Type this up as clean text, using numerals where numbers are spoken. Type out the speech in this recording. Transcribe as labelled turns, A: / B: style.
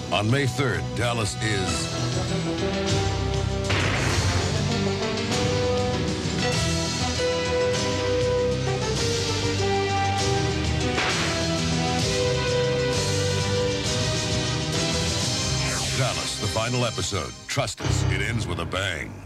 A: On May 3rd, Dallas is Dallas, the final episode. Trust us, it ends with a bang.